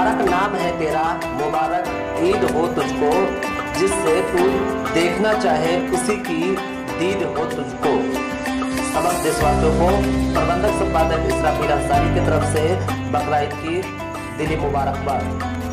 मुबारक नाम है तेरा, मुबारक ईद हो तुझको, जिससे तू देखना चाहे उसी की दीद हो तुझको। समस्त देशवासियों को प्रबंधक संपादक इसराफिल अंसारी की तरफ से बकरा ईद की दिली मुबारकबाद।